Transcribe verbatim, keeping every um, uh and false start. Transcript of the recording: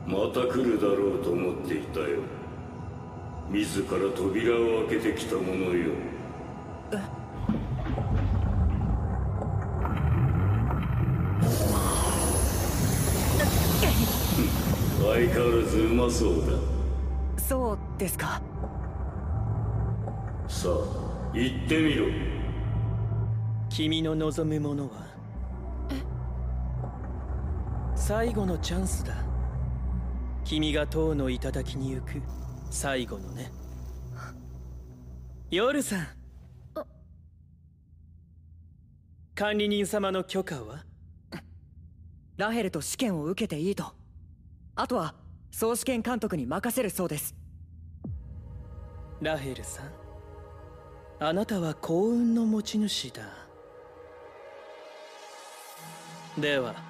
また来るだろうと思っていたよ。自ら扉を開けてきたものよ。相変わらずうまそうだ。 そうですか。 さあ言ってみろ。 君の望むものは最後のチャンスだ。君が塔の頂に行く最後のね。ヨルさん、管理人様の許可は？ ラヘルと試験を受けていいと。あとは総試験監督に任せるそうです。 ラヘルさん、あなたは幸運の持ち主だ。では